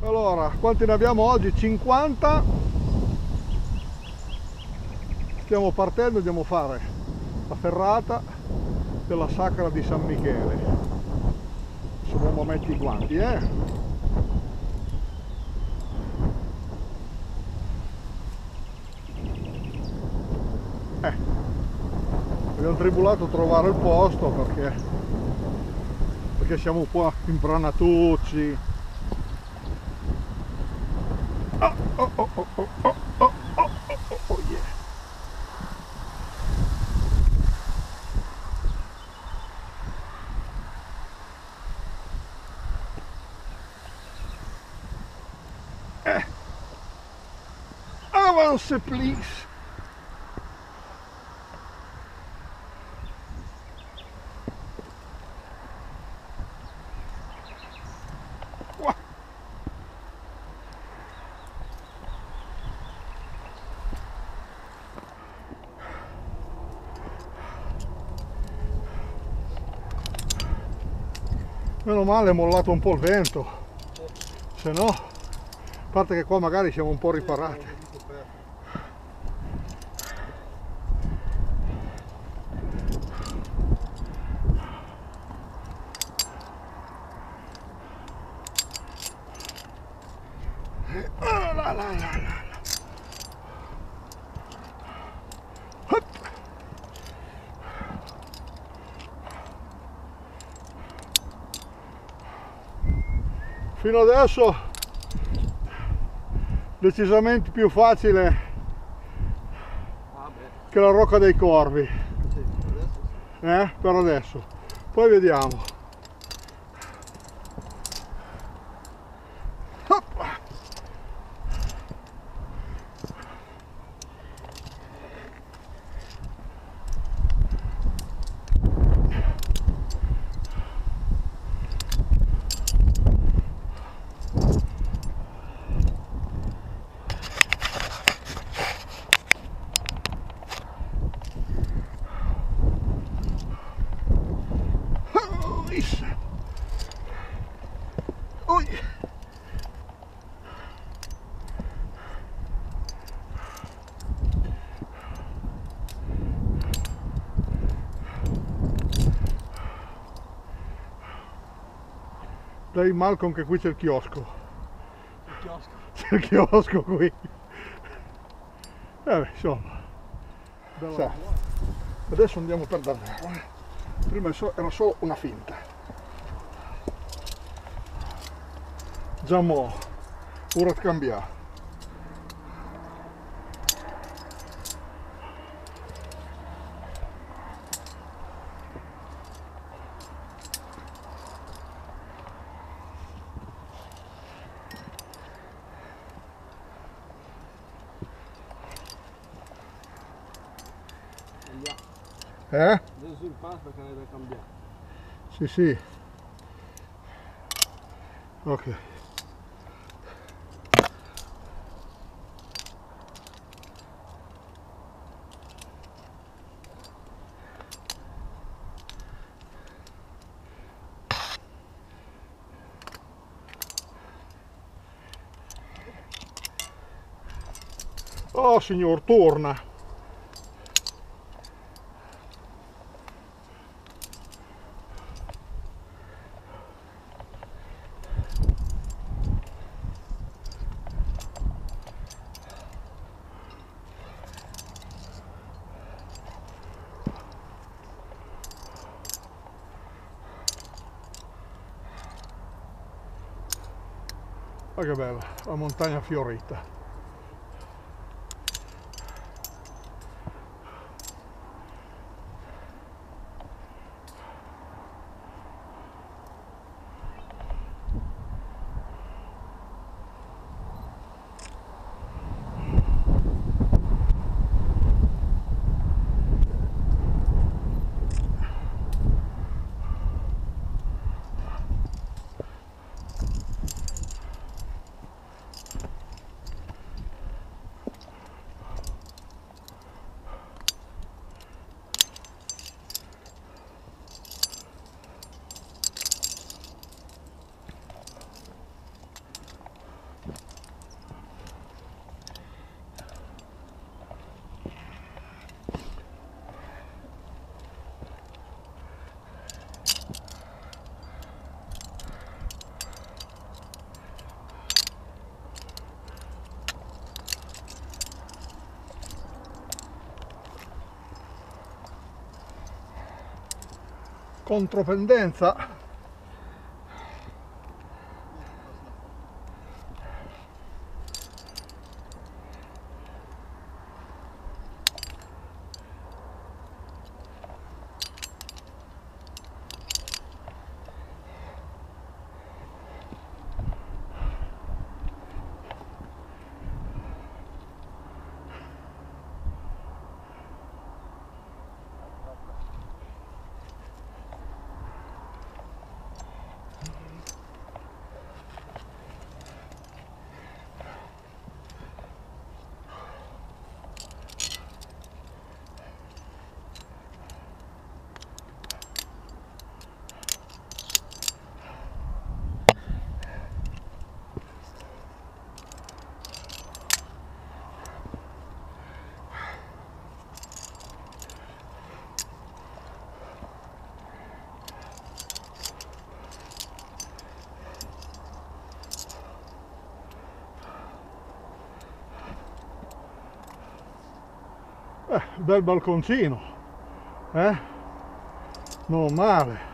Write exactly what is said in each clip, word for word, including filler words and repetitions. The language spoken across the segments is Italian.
Allora, quanti ne abbiamo oggi? cinquanta. Stiamo partendo, andiamo a fare la ferrata della Sacra di San Michele. Adesso dobbiamo mettere i guanti, eh? Eh, abbiamo tribolato a trovare il posto perché, perché siamo un po' imbranatucci. Oh, oh, oh, oh, oh, oh, oh, oh, oh, oh, yeah. Eh. Avance, please. Meno male è mollato un po' il vento, se no, a parte che qua magari siamo un po' riparati. Ah, la, la, la, la. Fino adesso decisamente più facile che la Rocca dei Corvi, eh? Per adesso, poi vediamo. Dai Malcolm che qui c'è il chiosco. Il chiosco? C'è il chiosco qui. Eh, insomma. Sì. Adesso andiamo per davvero. Eh. Prima era solo una finta. Già mo, ora di cambiare. Eh? Adesso sul pass perché ne deve cambiare. Sì, sì. Ok. Oh signor, torna. Ma che bella, la montagna fiorita. contropendenza. Eh, bel balconcino, eh? Non male.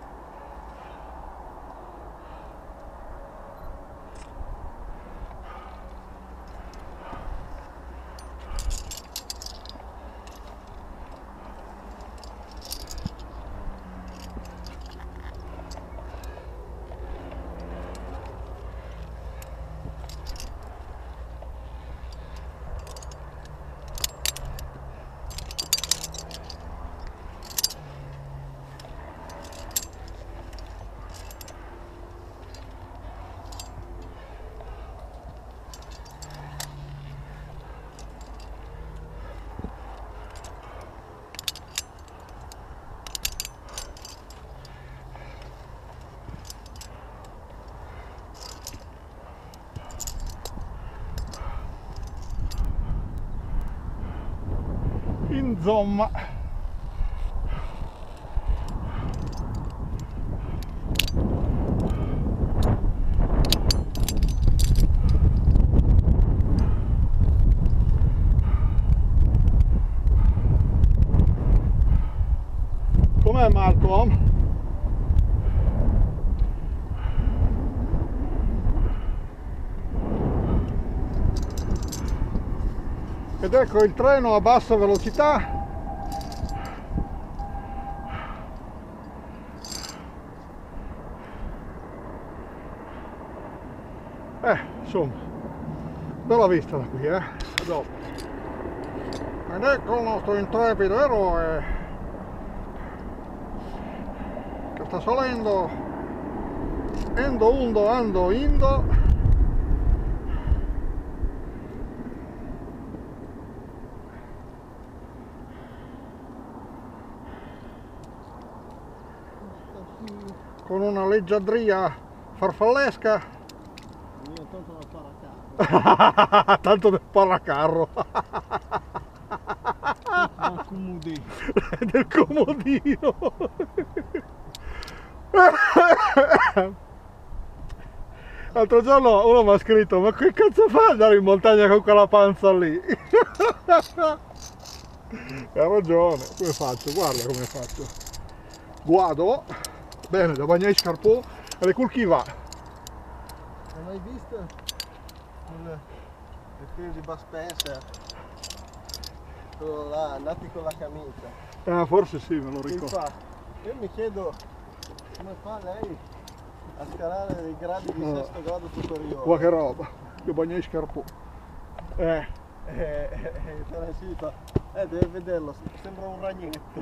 Insomma, com'è Malcolm? Ed ecco il treno a bassa velocità eh insomma bella vista da qui, eh a dopo. Ed ecco il nostro intrepido eroe che sta salendo endo undo ando indo. Con una leggiadria farfallesca. Io tanto del paracarro. Tanto del paracarro. Del comodino. Del comodino. L'altro giorno uno mi ha scritto: ma che cazzo fa andare in montagna con quella panza lì? Ha ragione, come faccio? Guarda come faccio. Guardo. Bene, da bagnare scarpò e le cul chi va. Hai mai visto il film di Bud Spencer? Quello là, nati con la camicia. Ah, forse sì, me lo Che ricordo. fa? Io mi chiedo come fa lei a scalare dei gradi di No. sesto grado superiore. Qua che roba, che bagnare scarpò. Eh. Eh, eh, eh, si fa, eh, deve vederlo, sembra un ragnetto.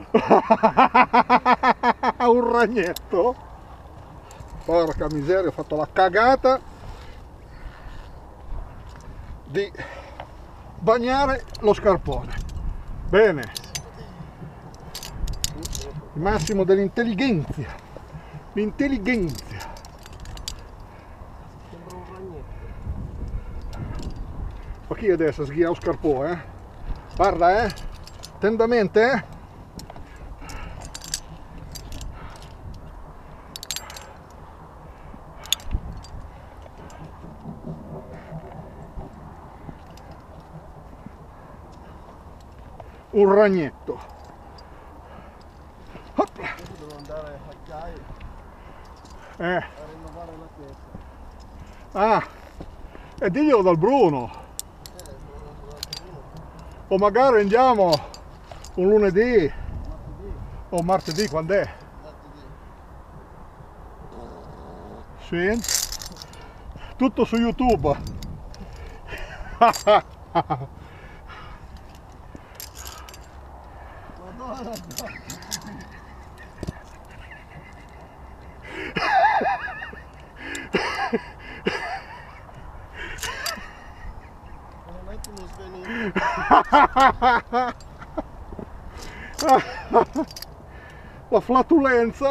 Un ragnetto? Porca miseria, ho fatto la cagata di bagnare lo scarpone. Bene, il massimo dell'intelligenza, l'intelligenza. Sembra un ragnetto. Ma chi adesso sghia lo scarpone, eh? Guarda, eh? Attentamente, eh? Un ragnetto. Hopla. devo andare a Chiai Eh. a rinnovare la chiesa. Ah, e diglielo dal Bruno. Eh, sono andato da Bruno. O magari andiamo un lunedì Martedì, o martedì, quando è? martedì. Sì. Tutto su YouTube. Madonna, un attimo svenuto. La flatulenza.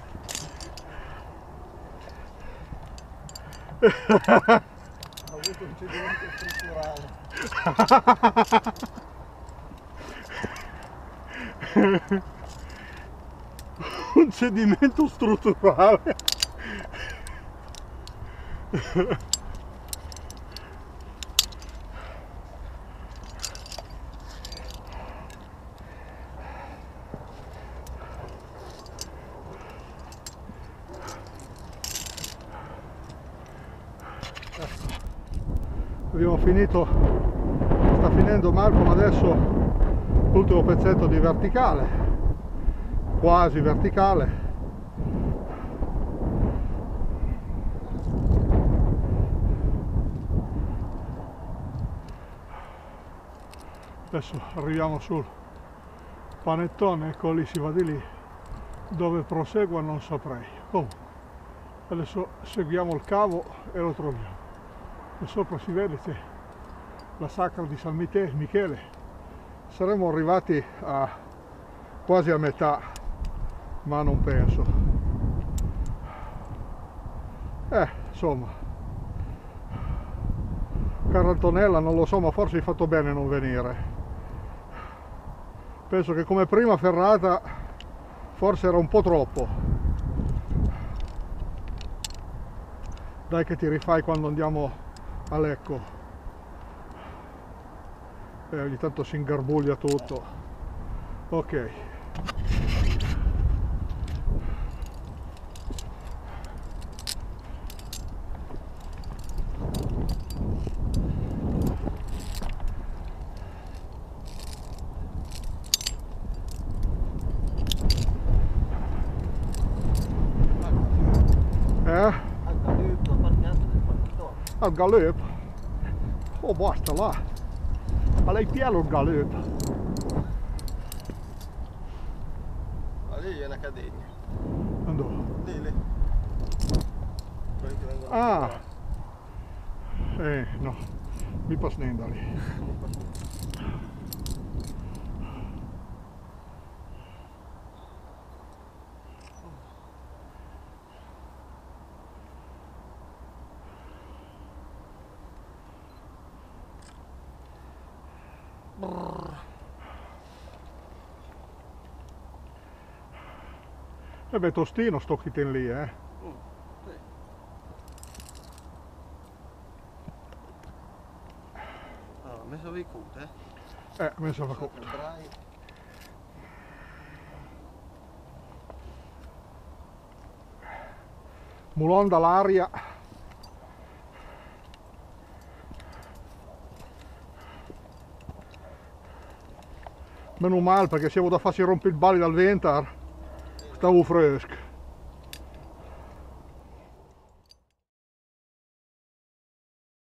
Ho avuto un cedimento strutturale. Un cedimento strutturale. Abbiamo finito, sta finendo Malcolm adesso l'ultimo pezzetto di verticale, quasi verticale. Adesso arriviamo sul panettone, ecco lì si va di lì, dove proseguo non saprei. Oh, adesso seguiamo il cavo e lo troviamo. E sopra si vede c'è la sacra di San Michele. Saremmo arrivati a quasi a metà, ma non penso. Eh, insomma, Carrantonella non lo so, ma forse hai fatto bene a non venire. Penso che come prima ferrata forse era un po' troppo. Dai che ti rifai quando andiamo a Lecco. E ogni tanto si ingarbuglia tutto. Ok. Eh? Al galop? Oh, basta là. Ma lei pieno il galop. Ma lì è un'accademia. Andò. Lì, lì. Quelli che vengono a Ah. lavorare. Eh, no. Mi pas nendali. E beh, tostino sto kitten lì, eh. Mm, sì. Allora, ho messo i cute. Eh, messo la co- Vedrai. Mulon dall'aria. Meno male perché se avevo da farsi rompere il balli dal ventar, stavo fresco.